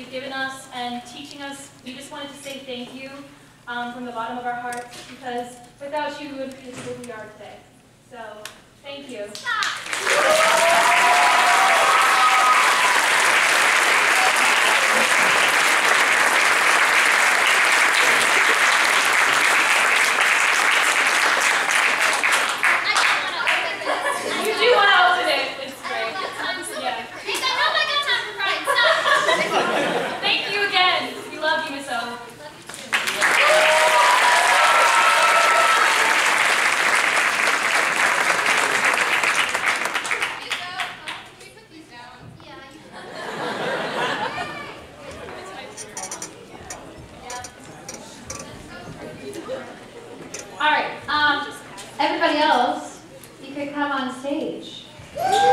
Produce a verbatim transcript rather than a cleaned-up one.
you've given us and teaching us. We just wanted to say thank you um, from the bottom of our hearts, because without you, we wouldn't be who we are today. So, thank you. All right, um, everybody else, you could come on stage.